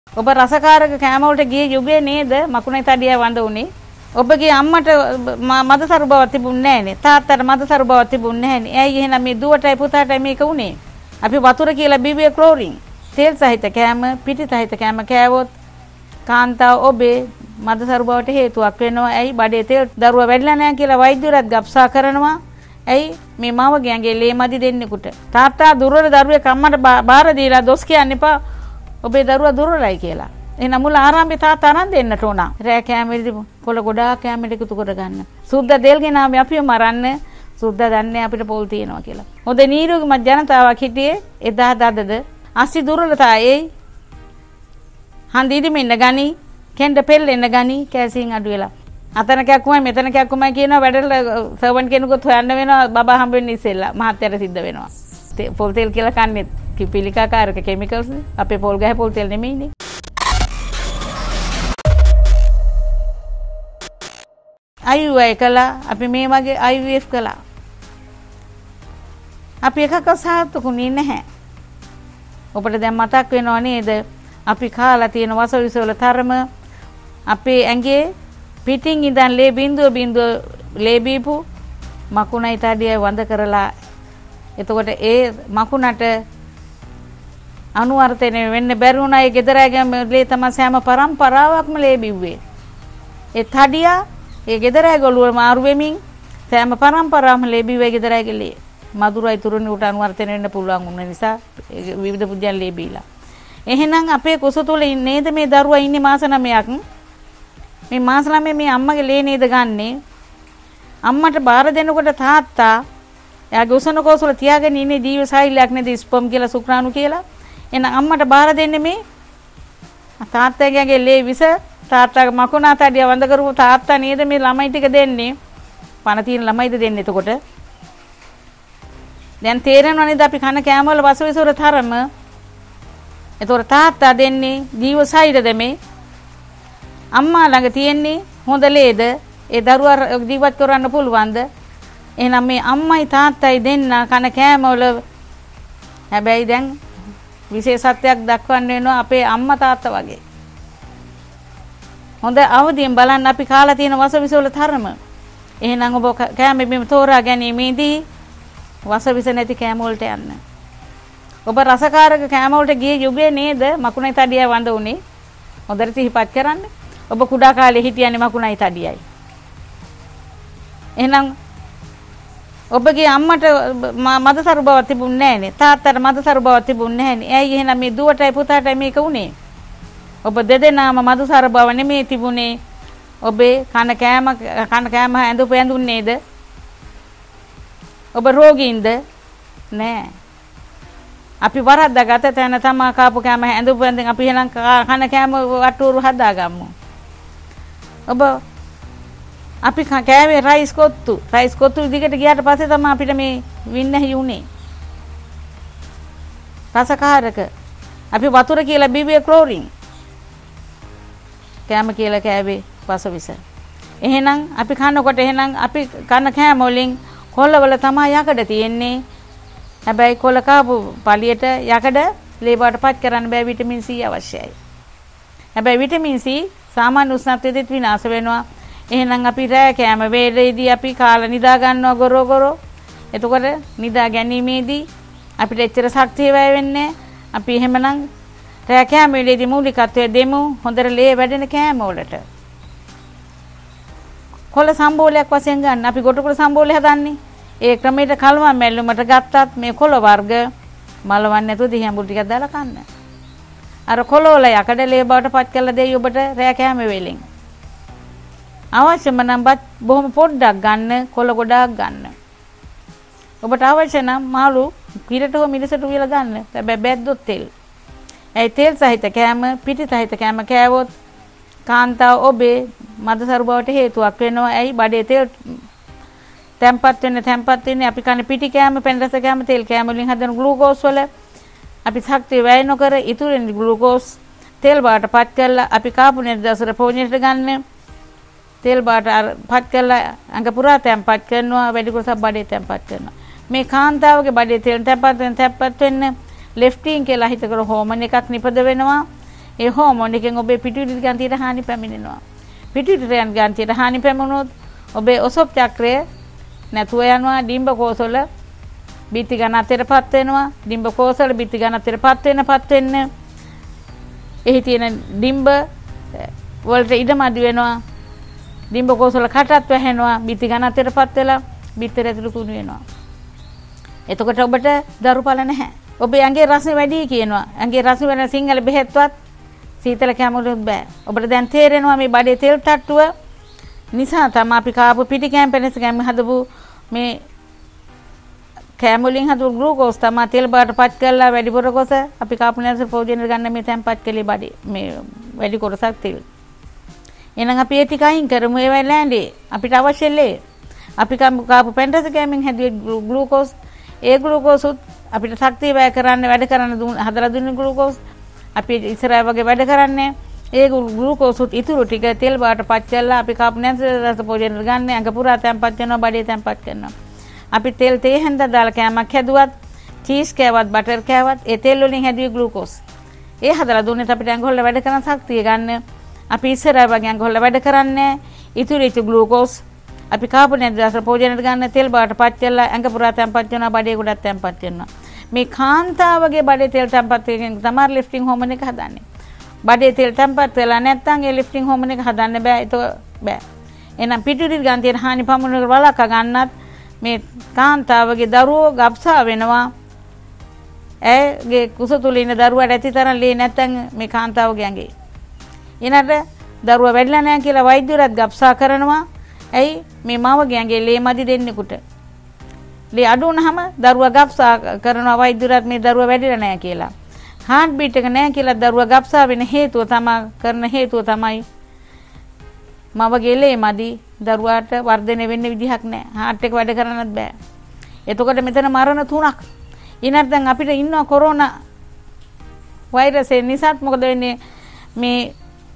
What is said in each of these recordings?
ඔබ රසකාරක කෑම වලට ගියේ යුගයේ නේද මකුණයි තඩියයි වඳ උනේ? ඔබගේ අම්මට මදසරු බවක් තිබුණේ නැහනේ. තාත්තට මදසරු බවක් තිබුණේ නැහනේ. ඇයි එහෙනම් මේ දුවටයි පුතාටයි මේක උනේ? අපි වතුර කියලා බිව්වේ ක්ලෝරින්. තෙල් සහිත කෑම, පිටි සහිත කෑම කෑවොත් කාන්තාව ඔබේ මදසරු බවට හේතුවක් වෙනවා. ඇයි බඩේ තෙල් දරුවා වැඩිලා නැහැ කියලා වෛද්‍යවරයාත් ගබ්සා කරනවා. ඇයි මේ මවගේ ඇඟේ ලේ මදි දෙන්නෙකුට. තාත්තා දුර්වල දරුවෙක් අම්මට බාර දීලා දොස් කියන්න එපා. ඔබේ දරුවා දුර්වලයි කියලා. එහෙනම් මුල ආරම්භයේ තාත්තා අරන් දෙන්නට ඕන. රෑ කෑමෙදි කොළ ගොඩාක් කෑමෙට එකතු කරගන්න. සුද්දා දෙල්ගෙන ආවේ අපිව මරන්න. සුද්දා දන්නේ අපිට පොල් තියනවා කියලා. හොඳ නීරෝගීමත් ජනතාවක් හිටියේ එදා දදද අසි දුර්වලතාවයයි හන්දිදි මෙන්න ගනි කෙන්ඩ පෙල්ලෙන්න ගනි කැසින් අඩු වෙලා. අතන කැක්කුමයි මෙතන කැක්කුමයි කියනවා වැඩට සර්වන් කෙනෙකුත් හොයන්න වෙනවා බබා හම්බ වෙන්න ඉස්සෙල්ලා මහත්තයට සිද්ධ වෙනවා. පොල් තෙල් කියලා කන්නේ පිළිකාකාරක කෙමිකල්ස් නේ. අපේ පොල් ගහේ පොල් තෙල් නෙමෙයිනේ. IUI කළා අපි මේ වගේ IVF කළා. අපි එකක සාර්ථකුනේ නැහැ. ඔබට දැන් මතක් වෙනව නේද? අපි කාලා තියෙන වසවිස වල තරම අපේ ඇඟේ පිටින් ඉඳන් ලේ බිඳුව ලේ බීපු මකුණයි තඩියයි වඳ කරලා එතකොට ඒ මකුණට අනුවර්තනය වෙන්න බැරි වුණා. ඒ ගෙදරෑගම ලේ තමයි සෑම පරම්පරාවක්ම ලේ බිව්වේ. ඒ තඩියා ඒ ගෙදරෑග ඔළුව මාරු වෙමින් සෑම පරම්පරාවක්ම ලේ බිව්වේ ගෙදරෑගේ ලේ. මధుරයි තුරුණි උට අනුවර්තනය වෙන්න පුළුවන් වුණ නිසා විවිධ පුජ්‍යන් ලේ බීලා. එහෙනම් අපේ කුස තුල නේද මේ දරුවා ඉන්නේ මාස 9ක්. මේ මාස 9 මේ අම්මගේ ලේ නේද ගන්නේ. අම්මට බාර දෙනකොට තාත්තා එයාගේ උසන කෝසල තියාගෙන ඉන්නේ ජීව සෛලයක් නේද ස්පර්ම් කියලා සුක්‍රාණු කියලා. එහෙනම් අම්මට බාර දෙන්නේ මේ තාත්තගේ ලේ විස තාත්තාගේ මකුණා තඩිය වඳ කරපු තාත්තා නේද මේ ළමයි ටික දෙන්නේ. පණ තියෙන ළමයිද දෙන්නේ එතකොට. දැන් තේරෙනව නේද අපි කන කෑම වල වසවිස වල තරම. එතකොට තාත්තා දෙන්නේ ජීව සෛලද මේ. අම්මා ළඟ තියෙන්නේ හොඳ ලේද ඒ දරුවා ජීවත් කරන්න පුළුවන්ද? එහෙනම් මේ අම්මයි තාත්තයි දෙන්න කන කෑම වල හැබැයි දැන් විශේෂත්වයක් දක්වන්න වෙනවා අපේ අම්මා තාත්තා වගේ. හොඳ අවදියෙන් බලන්න අපි කාලා තියෙන වසවිස වල තරම. එහෙනම් ඔබ කෑම බීම තෝරා ගැනීමේදී වසවිස නැති කෑම වලට යන්න. ඔබ රසකාරක කෑම වලට ගියේ යුගයේ නේද මකුණයි තඩියයි වඳ උනේ? හොඳට සිහිපත් කරන්න. ඔබ කුඩා කාලේ හිටියන්නේ මකුණයි තඩියයි. එහෙනම් ඔබගේ අම්මට මදසරු බවක් තිබුණේ නැහනේ. තාත්තට මදසරු බවක් තිබුණේ නැහනේ. ඇයි එහෙනම් මේ දුවටයි පුතාටයි මේක උනේ? ඔබ දෙදෙනාම මදසරු බව නෙමේ තිබුණේ. ඔබේ කන කෑම ඇඳුපු ඇඳුන් නේද? ඔබ රෝගීන්ද? නෑ. අපි වරද්දාගත තැන තමා කාපු කෑම ඇඳුපු ඇඳන් අපි එහෙනම් කන කෑම වට්ටුරු හදාගමු. ඔබ අපි කෑවේ රයිස් කොත්තු දිගට ගියාට පස්සේ තමයි අපිට මේ වින්නැහි උනේ. රසකාරක අපි වතුර කියලා බිව්වේ ක්ලෝරින්. කෑම කියලා කෑවේ වසවිස. එහෙනම් අපි කනකොට එහෙනම් අපි කන කෑම වලින් කොළවල තමයි යකඩ තියෙන්නේ. හැබැයි කොළ කාපු පළියට යකඩ ලේ බවටපත් කරන්න බෑ. විටමින් C අවශ්‍යයි. හැබැයි විටමින් C සාමාන්‍ය උෂ්ණත්වයේදීත් විනාශ වෙනවා. එහෙනම් අපි රෑ කෑම වේලේදී අපි කාලා නිදා ගන්නවා ගොරෝ. එතකොට නිදා ගැනීමේදී අපිට එච්චර ශක්තිය වැය වෙන්නේ නැහැ. අපි එහෙමනම් රෑ කෑම වේලේදී මූලිකත්වය දෙමු හොඳට ලේ වැඩෙන කෑම වලට. කොළ සම්බෝලයක් වශයෙන් ගන්න. අපි ගොටුකොළ සම්බෝලය හදන්නේ. ඒ ක්‍රමයට කලවම් මැල්ලුමට ගත්තත් මේ කොළ වර්ග මලවන්නේ නැතුව දිහඹුල් ටිකක් දාලා කන්න. අර කොළ වල යකඩ ලේ බවට පත් කරලා දෙයි ඔබට රෑ කෑම වේලෙන්. අවශ්‍යම නම් බොහොම පොඩ්ඩක් ගන්න, කොළ ගොඩාක් ගන්න. ඔබට අවශ්‍ය නම් මාළු පිරට හෝ මිරිසට උයලා ගන්න. හැබැයි බැද්දොත් තෙල්. ඒ තෙල් සහිත කෑම, පිටි සහිත කෑම කෑවොත් කාන්තාව ඔබේ මදසරු බවට හේතුවක් වෙනවා. ඇයි බඩේ තෙල් තැම්පත් වෙන්නේ අපි කන පිටි කෑම, පෙන් රස කෑම, තෙල් කෑම වලින් හදන ග්ලූකෝස් වල අපි ශක්තිය වැය නොකර ඉතුරු වෙන ග්ලූකෝස් තෙල් බවට පත් කරලා අපි කාපු නිර්දසර පෝෂණයට ගන්න. තෙල් බාට පත් කරලා අඟ පුරා තැම්පත් කරනවා. වැඩි කොටසක් බඩේ තැම්පත් කරනවා. මේ කාන්තාවගේ බඩේ තෙල් තැම්පත් වෙන්න ලෙෆ්ටින් කියලා හිතකර හෝමෝන් එකක් නිපද වෙනවා. ඒ හෝමෝන් එකෙන් ඔබේ පිටුවිලි ග්‍රන්ථියට හානි පැමිණෙනවා. පිටුවිලි ග්‍රන්ථියට හානි පැමුණොත් ඔබේ ඔසොප් චක්‍රය නැතුව යනවා. ඩිම්බ කෝසවල බිත්ති ඝනත්වයටපත් වෙනවා. ඩිම්බ කෝසවල බිත්ති ඝනත්වයටපත් වෙන්න එහි තියෙන ඩිම්බ වලට ඉඩමදි වෙනවා. ඩිම්බ කෝසවල කටත් වැහෙනවා. බිත්ති ඝනත්වයටපත් වෙලා බිත්තර ඇතුළු කුණු වෙනවා. එතකොට ඔබට දරුපල නැහැ. ඔබේ ඇඟේ රසය වැඩි කියනවා. ඇඟේ රසය වෙන සිංහල බෙහෙත්වත් සීතල කැමුළුත් බෑ. ඔබට දැන් තේරෙනවා මේ බඩේ තෙල් තට්ටුව නිසා තමයි අපි කාපු පිටි කෑම පෙනස කෑම හදපු මේ කැමුලින් හදපු ග්ලූකෝස් තමයි තෙල් බාට පත් කරලා වැඩිපුර කොස අපි කාපු නැස ප්‍රෝජන ගන්න මේ තැම්පත් කලේ බඩේ මේ වැඩි කොටසක් තෙල්. එහෙනම් අපි ඒ ටික අයින් කරමු. ඒ වෙලාවේ අපිට අවශ්‍ය ලේ අපි කාපු පෙන්ටස කෑමෙන් හැදුවේ ග්ලූකෝස්. ඒ ග්ලූකෝස් අපිට ශක්තිය වැය කරන්න වැඩ කරන්න හදලා දුන්න ග්ලූකෝස් අපි ඉස්සරහ වගේ වැඩ කරන්නේ. ඒ ග්ලූකෝස් ඉතුරු ටික තෙල් බාට පත් කරලා අපි කාපු නැස රස ප්‍රෝජන ගන්න අඟ පුරා තැම්පත් කරනවා බඩේ තැම්පත් කරනවා. අපි තෙල් තේ හැන්ද දාලා කෑමක් හැදුවත් චීස් කෑවත් බටර් කෑවත් ඒ තෙල් වලින් හැදුවේ ග්ලූකෝස්. ඒ හදලා දුන්නේ අපිට ඇඟවල වැඩ කරන ශක්තිය ගන්න. අපි ඉස්සරහ වගේ ඇඟවල වැඩ කරන්නේ ඉතුරු ග්ලූකෝස් අපි කාබෝනේට් රස ප්‍රෝජන ගන්න තෙල් බාට පත් කරලා ඇඟ පුරා තැම්පත් කරනවා බඩේ ගොඩක් තැම්පත් කරනවා. මේ කාන්තාවගේ බඩේ තෙල් තැම්පත් වෙන තමයි ලිෆ්ටිං හෝමෝන් එක හදන්නේ. බඩේ තෙල් තැම්පත් වෙලා නැත්නම් ඒ ලිෆ්ටිං හෝමෝන් එක හදන්න බෑ. ඒක බෑ. එහෙනම් පිටුවිලි ග්‍රන්ථියට හානි පමුණුන වලක ගන්නත් මේ කාන්තාවගේ දරුවෝ ගබ්සා වෙනවා. ඇගේ කුස තුල ඉන්න දරුවාට ඇති තරම් ලේ නැත්නම් මේ කාන්තාවගේ ඇඟේ. ඊනට දරුවා වැඩිලා නැහැ කියලා වෛද්‍යවරයාත් ගබ්සා කරනවා. ඇයි මේ මවගේ ඇඟේ ලේ මදි දෙන්නෙකුට. ලේ අඩු වුනහම දරුවා ගබ්සා කරනවා වෛද්‍යවරයාත් මේ දරුවා වැඩිලා නැහැ කියලා. හાર્ට් බීට් එක නැහැ කියලා දරුවා ගබ්සා වෙන හේතුව තමයි මවගේ ලේ මදි දරුවාට වර්ධනය වෙන්න විදිහක් නැහැ. හાર્ට් එක වැඩ කරන්නත් බෑ. එතකොට මෙතන මරණ 3ක්. ඊනත් දැන් අපිට ඉන්නවා කොරෝනා වෛරසය නිසාත් මොකද වෙන්නේ මේ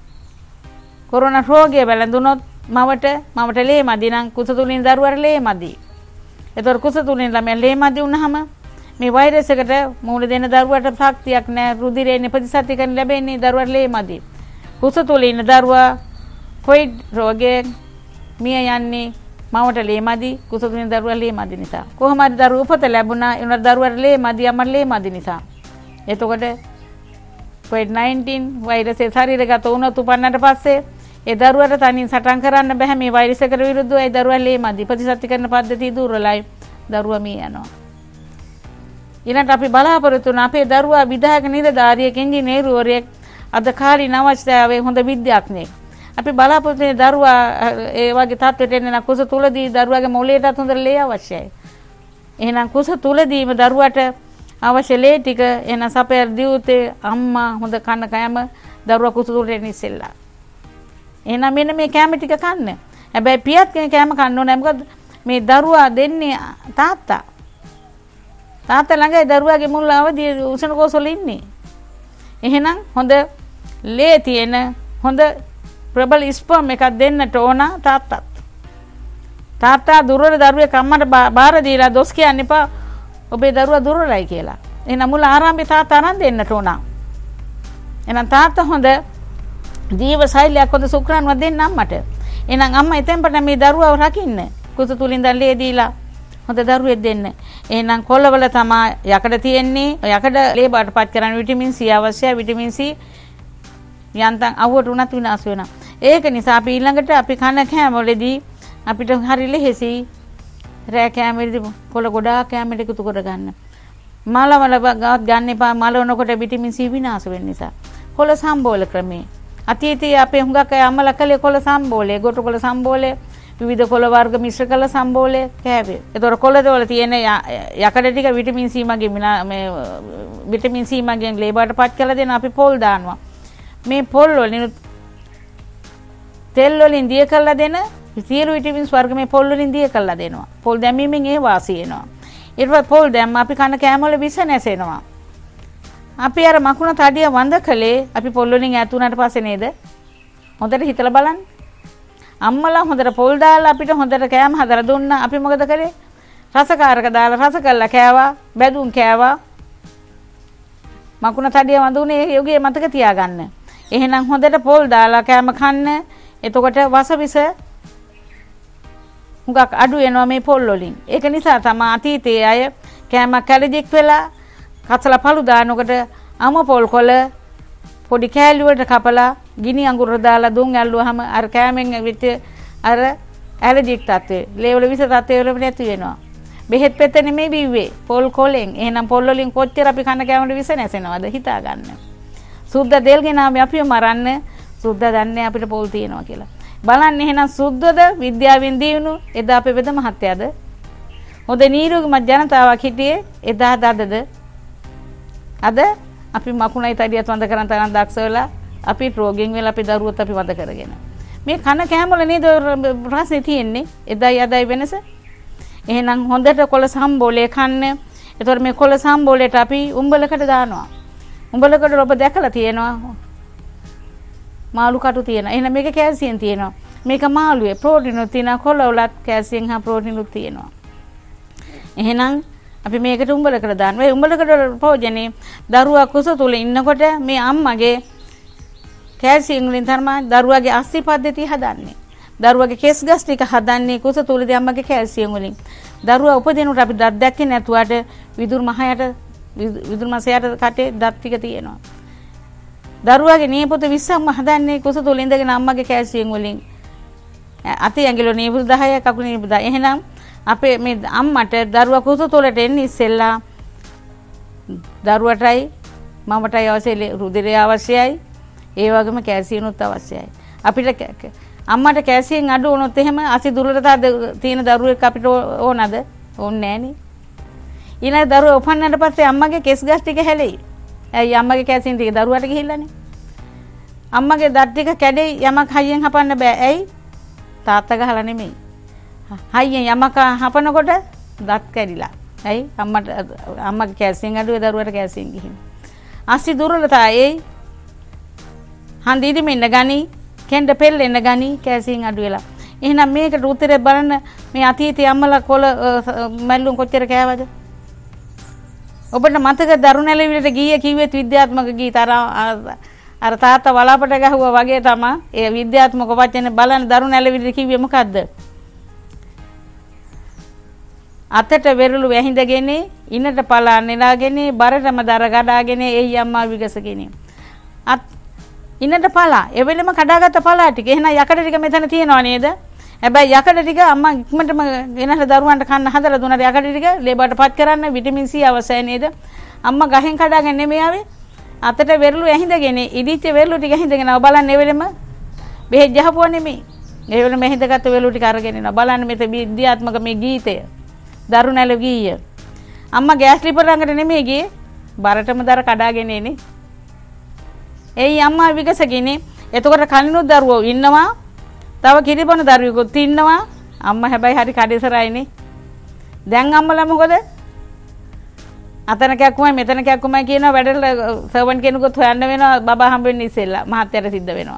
කොරෝනා රෝගය වැළඳුනොත් මවට ලේ මදි නම් කුස තුලින් දරුවාට ලේ මදි. ඒතර කුස තුලින් ළමයා ලේ මදි වුනහම මේ වෛරස් එකට මුහුණ දෙන දරුවාට ශක්තියක් නැහැ. රුධිරයෙන් ප්‍රතිසත්ති කරන්න ලැබෙන්නේ දරුවාට ලේ මදි. කුස තුලින් දරුවා කොයිඩ් රෝගයෙන් මිය යන්නේ මවට ලේ මදි කුස තුලින් දරුවා ලේ මදි නිසා. කොහොම හරි දරුවා උපත ලැබුණා ඒ දරුවාට ලේ මදි අම්මට ලේ මදි නිසා. එතකොට COVID-19 වෛරසය ශරීරගත වුණොත් උපන්නට පස්සේ ඒ දරුවාට තනින් සටන් කරන්න බෑ මේ වෛරස් එකට විරුද්ධව ඒ දරුවා ලේ මදි ප්‍රතිසත්ති කරන පද්ධතිය දුර්වලයි දරුවා මිය යනවා. ඊළඟට අපි බලාපොරොත්තු වෙන අපේ දරුවා විධායක නිලධාරියෙක් ඉංජිනේරුවරයෙක් අද කාලීන අවශ්‍යතාවයේ හොඳ විද්‍යාඥයෙක්. අපි බලාපොරොත්තු වෙන දරුවා ඒ වගේ තත්ත්වයට එන්න කුස තුලදී දරුවාගේ මොළයටත් හොඳ ලේ අවශ්‍යයි. එහෙනම් කුස තුලදීම දරුවාට අවශ්‍ය ලේ ටික එන සපයර දියුතේ අම්මා හොඳ කන කෑම දරුවා කුස තුලට එන්න ඉස්සෙල්ලා. එහෙනම් මෙන්න මේ කෑම ටික කන්න. හැබැයි පියත් කෙනෙක් කෑම කන්න ඕනේ. මොකද මේ දරුවා දෙන්නේ තාත්තා ළඟයි දරුවාගේ මුල් අවදී උෂ්ණ කෝසවල ඉන්නේ. එහෙනම් හොඳ ලේ තියෙන හොඳ ප්‍රබල ස්පර්ම් එකක් දෙන්නට ඕන තාත්තත්. තාත්තා දුර්වල දරුවෙක් අම්මට බාර දීලා දොස් කියන්න එපා ඔබේ දරුවා දුර්වලයි කියලා. එහෙනම් මුල ආරම්භයේ තාත්තා අරන් දෙන්නට ඕන. එහෙනම් තාත්තා හොඳ ජීව ශෛලියක් හොඳ සුක්‍රාණුවක් දෙන්න අම්මට. එහෙනම් අම්මා එතෙන්පට මේ දරුවව රකින්න. කුස තුලින් දැන් ලේ දීලා හොඳ දරුවෙක් දෙන්න. එහෙනම් කොළවල තමයි යකඩ තියෙන්නේ. යකඩ ලේ බාටපත් කරන විටමින් C අවශ්‍යයි. විටමින් C යන්තම් අවුවට උනත් විනාශ වෙනවා. ඒක නිසා අපි ඊළඟට අපි කන කෑම වලදී අපිට හරි ලෙහෙසි රෑ කෑමේදී කොළ ගොඩාක් කෑමට එකතු කර ගන්න. මලවල ගන්න එපා. මලවනකොට විටමින් C විනාශ වෙන නිසා. කොළ සම්බෝල ක්‍රමේ. අතීතයේ අපේ හුඟක් අය අම්මලා කලේ කොළ සම්බෝලේ, ගොටු කොළ සම්බෝලේ, විවිධ කොළ වර්ග මිශ්‍ර කළ සම්බෝලේ කෑවේ. ඒතකොට කොළවල තියෙන යකඩ ටික විටමින් C මගේ මේ විටමින් C මගෙන් ලේ බාටපත් කරලා දෙන අපි පොල් දානවා. මේ පොල් වලින් තෙල් වලින් දිය කරලා දෙන සියලු විටමින්ස් වර්ග මේ පොල් වලින් දිය කරලා දෙනවා. පොල් දැමීමෙන් ඒ වාසිය එනවා. ඊට පස්සේ පොල් දැම්ම අපි කන කෑම වල විස නැසෙනවා. අපි අර මකුණ තඩිය වඳ කලේ අපි පොල් වලින් ඈත් වුණාට පස්සේ නේද? හොඳට හිතලා බලන්න. අම්මලා හොඳට පොල් දාලා අපිට හොඳට කෑම හදලා දුන්නා. අපි මොකද කරේ? රසකාරක දාලා රස කළා කෑවා, බැදුම් කෑවා. මකුණ තඩිය වඳුනේ යෝගයේ මතක තියාගන්න. එහෙනම් හොඳට පොල් දාලා කෑම කන්න. එතකොට වසවිස හුඟක් අඩු වෙනවා මේ පොල් වලින්. ඒක නිසා තමයි අතීතයේ අය කෑමක් ඇලර්ජික් වෙලා කසල පළු දානකොට අම පොල් කොළ පොඩි කෑලි වලට කපලා ගිනි අඟුර දාලා දුම් ඇල්ලුවාම අර කෑමෙන් විත් අර ඇලර්ජික් තත්ත්වය, ලේවල විස තත්ත්වය වල නැති වෙනවා. බෙහෙත් පෙත නෙමෙයි බිව්වේ පොල් කොලෙන්. එහෙනම් පොල් වලින් කොච්චර අපි කන කෑමට විස නැසෙනවද හිතා ගන්න. සුද්ධ තෙල් ගෙනාම අපිව මරන්න. සුද්ධ දන්නේ අපිට පොල් තියෙනවා කියලා. බලන්න එහෙනම් සුද්ධද විද්‍යාවෙන් දිනු එදා අපේ වෙද මහත්තයාද? හොඳ නිරෝගීමත් ජනතාවක් හිටියේ එදා දදද? අද අපි මකුණයි තඩියත් වඳ කරන් තරම් දක්ෂ වෙලා අපි රෝගින් වෙලා අපි දරුවොත් අපි වඳ කරගෙන. මේ කන කෑම වල නේද රසය තියෙන්නේ. එදායි අදයි වෙනස. එහෙනම් හොඳට කොළ සම්බෝලේ කන්න. ඒතකොට මේ කොළ සම්බෝලේට අපි උඹලකට දානවා. උඹලකට ඔබ දැකලා තියෙනවා. මාළු කටු තියෙනවා. එහෙනම් මේක කැල්සියම් තියෙනවා. මේක මාළුවේ ප්‍රෝටීනුත් තියෙනවා. කොළ වලත් කැල්සියම් හා ප්‍රෝටීනුත් තියෙනවා. එහෙනම් අපි මේකට උඹලකට දානවා. මේ උඹලකට භෝජනේ දරුවා කුස තුල ඉන්නකොට මේ අම්මගේ කැල්සියම් වලින් තමයි දරුවාගේ අස්ථි පද්ධතිය හදන්නේ. දරුවාගේ කෙස් ගස් ටික හදන්නේ කුස තුලදී අම්මගේ කැල්සියම් වලින්. දරුවා උපදිනකොට අපි දත් දැක්කේ නැතුවට විදුරු මසයට කටේ දත් ටික තියෙනවා. දරුවාගේ නියපොත 20ක්ම හදන්නේ කුස තුල ඉඳගෙන අම්මගේ කැල්සියම් වලින්. අතේ ඇඟිලි නියපොත 10ක් කකුලේ නියපොත 10. එහෙනම් අපේ මේ අම්මට දරුවා කුස තුලට එන්නේ ඉස්සෙල්ලා දරුවටයි මමටයි අවශ්‍ය රුධිරය අවශ්‍යයි. ඒ වගේම කැල්සියම්ත් අවශ්‍යයි. අපිට අම්මට කැල්සියම් අඩු වුණොත් එහෙම අසි දුර්වලතා තියෙන දරුවෙක් අපිට ඕනද? ඕනේ නෑනේ. ඊළඟ දරුවා උපන්නට පස්සේ අම්මගේ කෙස් ගස් ටික හැලෙයි. ඇයි අම්මගේ කැල්සියම් ටික දරුවාට ගිහිල්ලානේ. අම්මගේ දත් ටික කැඩෙයි යමක් හයියෙන් හපන්න බෑ. ඇයි? තාත්තා ගහලා නෙමෙයි. හයියෙන් යමක් හපනකොට දත් කැඩිලා. ඇයි? අම්මගේ කැල්සියම් අඩුවේ දරුවාට කැල්සියම් ගිහින්. අසි දුර්වලතා එයි. හන්දිදිම ඉන්න ගනි කෙන්ඩ පෙල්ලෙන්න ගනි කැල්සියම් අඩු වෙලා. එහෙනම් මේකට උත්තරේ බලන්න මේ අතීතයේ අම්මලා කොළ මැල්ලුම් කොච්චර කෑවද? ඔබට මතක දරුණැලවිලට ගියේ කිව්වෙත් විද්‍යාත්මක ගීත අර තාත්තා වලාපට ගහුවා වගේ තමයි ඒ විද්‍යාත්මක වචනේ බලන්න දරුණැලවිලට කිව්වේ මොකද්ද? අතට වෙරළු වැහිඳගෙන ඉනට පලා නෙලාගෙන බරටම දර ගඩාගෙන එයි අම්මා විගසගෙන. ඉන්නට පලා එවෙලෙම කඩාගත්ත පලා ටික එහෙනම් යකඩ ටික මෙතන තියෙනව නේද? හැබැයි යකඩ ටික අම්මා ඉක්මනටම ගෙනහලා දරුවන්ට කන්න හදලා දුන්නා. යකඩ ටික ලේබර්ටපත් කරන්න විටමින් C අවශ්‍යයි නේද? අම්මා ගහෙන් කඩාගෙන නෙමෙයි ආවේ. අතට වෙරළු ඇහිඳගෙන ඉදිච්ච වෙරළු ටික ඇහිඳගෙන බලන්න එවෙලෙම බෙහෙත් ගහපුවා නෙමෙයි. ඒ වෙලෙම ඇහිඳගත්ත වෙරළු ටික අරගෙන එනවා. බලන්න මෙතන විද්‍යාත්මක මේ ගීතය. දරුණැල ගීය. අම්මා ගෑස් ලිපර ළඟට නෙමෙයි ගියේ. බරටම දර කඩාගෙන එන්නේ. එයි අම්මා විගසගෙන එතකොට කලිනුත් දරුවෝ ඉන්නවා. තව කිරිබොන දරුවෙකුත් ඉන්නවා. අම්මා හැබැයි හරි කඩේසරයිනේ. දැන් අම්මලා මොකද? අතන කැක්කුමයි මෙතන කැක්කුමයි කියනවා වැඩට සර්වන් කෙනෙකුත් හොයන්න වෙනවා. බබා හම්බ වෙන්න ඉස්සෙල්ලා මහත්තයාට සිද්ධ වෙනවා.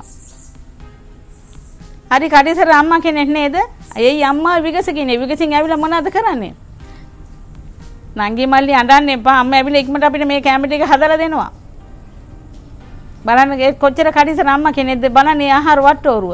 හරි කඩේසර අම්මා කෙනෙක් නේද? එයි අම්මා විගසගෙන විගසින් ඇවිල්ලා මොනවද කරන්නේ? නංගි මල්ලි අඬන්න එපා. අම්මා ඇවිල්ලා ඉක්මනට අපිට මේ කැම ටික හදලා දෙනවා. බලන්න කොච්චර කඩිසර අම්මා කෙනෙක්ද බලන්න මේ ආහාර වට්ටෝරුව.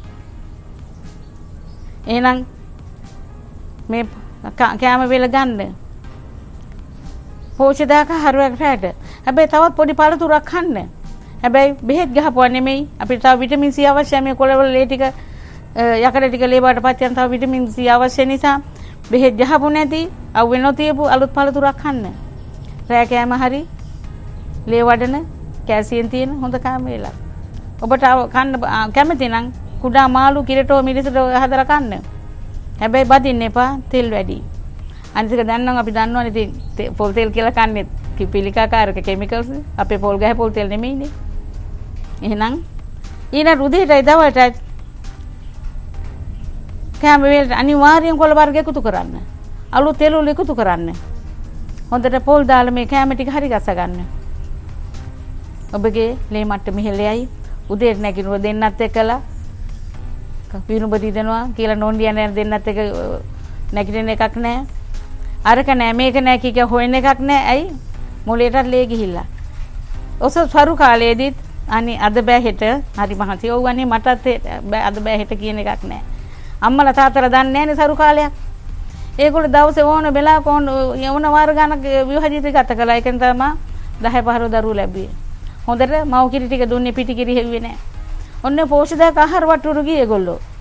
එහෙනම් මේ කැම වේල ගන්න. පෝෂිතාක හරුවක් රැට. හැබැයි තවත් පොඩි පළතුරක් කන්න. හැබැයි බෙහෙත් ගහපුවා නෙමෙයි. අපිට තව විටමින් C අවශ්‍යයි. මේ කොළවල ලේ ටික යකඩ ටික ලේබාට පත් යන තව විටමින් C අවශ්‍ය නිසා බෙහෙත් ගහපු නැති අවුවෙනෝ තියපු අලුත් පළතුරක් කන්න. රෑ කෑම හරි ලේ වඩන කැල්සියම් තියෙන හොඳ කෑම වේලක්. ඔබට කන්න කැමති නම් කුඩා මාළු කිරටෝ මිරිසට හදලා කන්න. හැබැයි බදින්න එපා තෙල් වැඩි. අනිත් එක දැන් නම් අපි දන්නවනේ ඉතින් පොල් තෙල් කියලා කන්නේ පිළිකාකාරක කිමිකල්ස්. අපේ පොල් ගහේ පොල් තෙල් නෙමෙයිනේ. එහෙනම් ඊන රුධිරයයි දවල්ට කැම වේලට අනිවාර්යෙන් කොළ වර්ග එකතු කරන්න. අලුත් තෙල් වල එකතු කරන්න. හොඳට පොල් දාලා මේ කැම ටික හරි ගස ගන්න. ඔබගේ ලේ මට්ටම ඉහළයි. උදේට නැගිටිනව දෙන්නත් එක්කලා පිරුඹ දිදනවා කියලා නෝන්ඩියන දෙන්නත් එක්ක නැගිටින එකක් නැහැ. අරක නැහැ මේක නැහැ කිය හොයන එකක් නැහැ. ඇයි? මොලේටත් ලේ ගිහිල්ලා. ඔස සරු කාලයේදීත් අනේ අද බෑ හෙට හරි මහන්සි. ඔව් අනේ මටත් අද බෑ හෙට කියන එකක් නැහැ. අම්මලා තාත්තලා දන්නේ නැහැනේ සරු කාලයක්. ඒගොල්ලෝ දවසේ ඕන වෙලාවක ඕන වාර ගණක් විවාහ ජීවිතය ගත කළා. ඒකෙන් තමයි 10 15 දරුවෝ ලැබුවේ. හොඳට මව් කිරි ටික දුන්නේ පිටි කිරි හෙව්වේ නැහැ. ඔන්න පෝෂිතක ආහාර වට්ටුරු ගියේ ඒගොල්ලෝ.